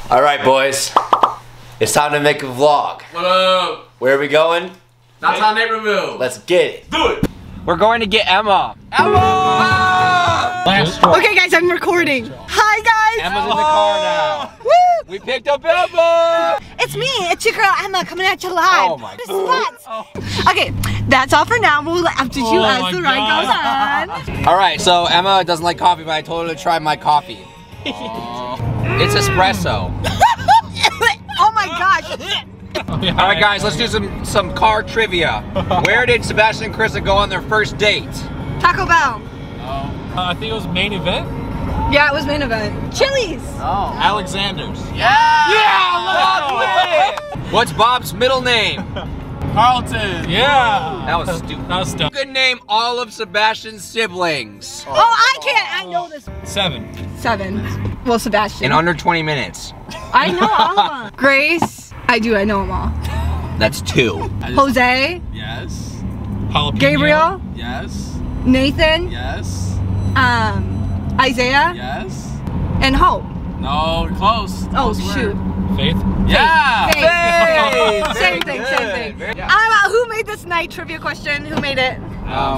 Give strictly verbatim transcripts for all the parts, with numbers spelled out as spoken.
All right, boys. It's time to make a vlog. What up? Where are we going? Downtown Naperville. Let's get it. Do it. We're going to get Emma. Emma! Ah! Okay, guys, I'm recording. Hi, guys. Emma's in the car now. Woo! We picked up Emma. It's me. It's your girl Emma coming at you live. Oh my God. Oh. Okay, that's all for now. We'll update you Oh as my the ride goes on. All right, so Emma doesn't like coffee, but I told her to try my coffee. It's espresso. Oh my gosh. All right, guys, let's do some some car trivia. Where did Sebastian and Krista go on their first date? Taco Bell. Uh, I think it was main event. Yeah, it was main event. Chili's. Oh. Alexander's. Yeah! Yeah! What's Bob's middle name? Carlton. Yeah. That was stupid. That was stupid. You could name all of Sebastian's siblings. Oh, I can't. I know this. Seven. Seven. Well, Sebastian. In under twenty minutes. I know all of them. Grace. I do. I know them all. That's two. Jose. Yes. Jalapeno. Gabriel. Yes. Nathan. Yes. Um, Isaiah. Yes. And Hope. No, close. Oh, Close shoot. word. Faith. Yeah. Faith. Faith. Same Very thing, good. same thing. Very- yeah. Um, who made this night trivia question? Who made it? Um,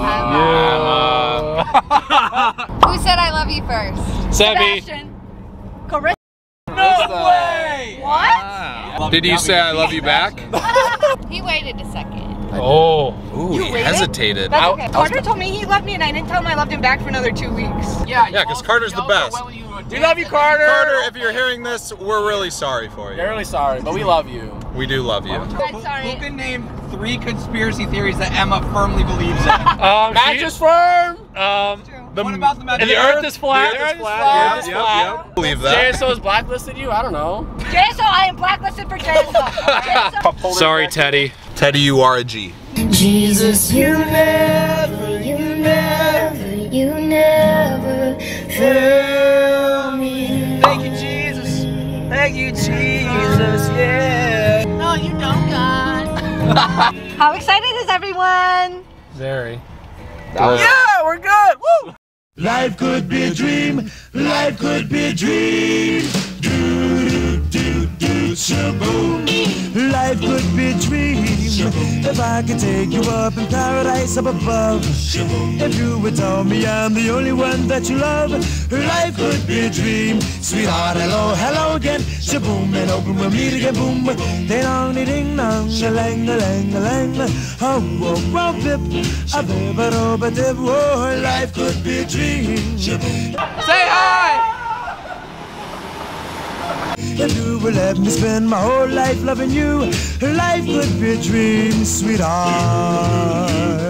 Who said I love you first? Sebby. Sebastian. Correct. No way. What? Did you say I love you back? He waited a second. Oh. Ooh, You he waited? hesitated. That's okay. Carter told me he loved me and I didn't tell him I loved him back for another two weeks. Yeah. Yeah, because Carter's the best. We love you, Carter. Carter, if you're hearing this, we're really sorry for you. We're really sorry, but we love you. We do love you. I'm sorry. Who can name three conspiracy theories that Emma firmly believes in? Um, Mattress firm. Um, The, what about the mattress? and the Earth is flat. The Earth is flat. The Earth Yep, is yep, flat. yep. Believe J that. S O has blacklisted you. I don't know. J S O, I am blacklisted for J S O. Sorry, Teddy. Teddy, you are a G. Jesus, you never, you never, you never fail me. Thank you, Jesus. Thank you, Jesus. Yeah. No, you don't, God. How excited is everyone? Very. Yeah, we're good. Woo. Life could be a dream, life could be a dream. Do, do, do, shaboom. Life could be a dream. If I could take you up in paradise up above. If you would tell me I'm the only one that you love. Life could be a dream. Sweetheart, hello, hello again. Shaboom, and open we'll meet again. Boom, ding dong, ding dong, a lang, a lang, a lang. Oh, oh, oh, bip, a bip, a rob, a dip. Oh, life could be a dream. Say hi. If you will let me spend my whole life loving you, life could be a dream, sweetheart.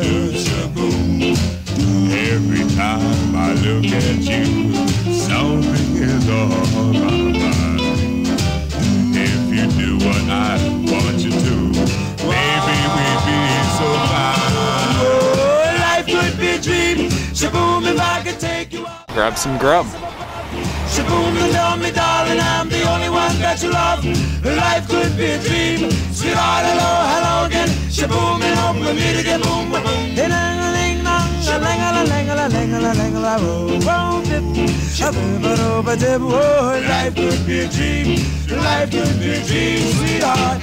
Every time I look at you, something is on my mind. If you do what I want you to, maybe we'd be so fine. Oh, life could be a dream. Shaboom, if I could take you out. Grab some grub. Shaboom, and tell me, darling, I'm the only one that you love. Life could be a dream. Sweetheart, hello, hello again. Shaboom, and hope we'll meet again. Boom, boom, boom. Ding dong, ding dong, a lang a lang a lang a lang a lang. Oh, dip, a bip, a rob, a dip. Oh, life could be a dream. Life could be a dream, sweetheart.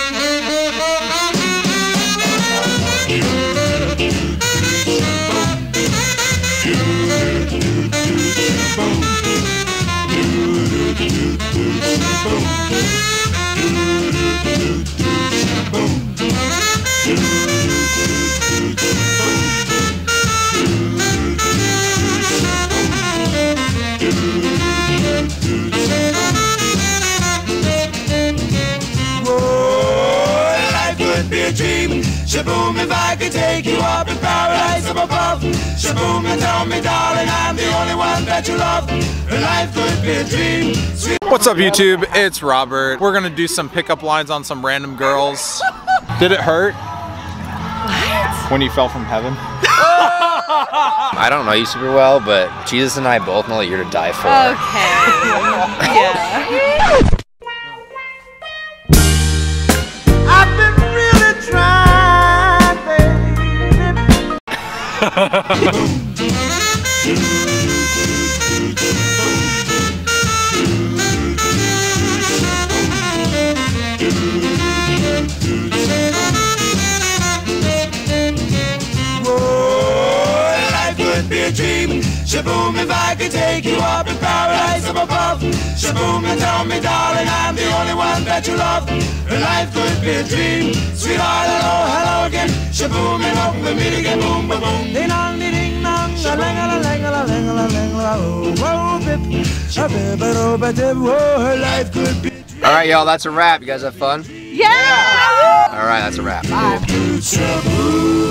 Shaboom, if I could take you up in paradise up above. Shaboom, and tell me, darling, I'm the only one that you love. Life could be a dream. What's up, YouTube? It's Robert. We're gonna do some pickup lines on some random girls. Did it hurt? What? When you fell from heaven? I don't know you super well, but Jesus and I both know that you're to die for. Okay. Yeah. I've been really trying, baby. dream. Shaboom, if I could take you up in paradise up above. Shaboom, and tell me, darling, I'm the only one that you love. Life could be a dream. Sweetheart, hello, hello again. Shaboom, and hope we meet again. Boom, boom, boom. Ding dong, ding ding dong. A lang a lang a lang a lang a oh, oh, bip. A bip, a oh, but oh, life could be. All right, y'all, that's a wrap. You guys have fun? Yeah! All right, that's a wrap. Bye.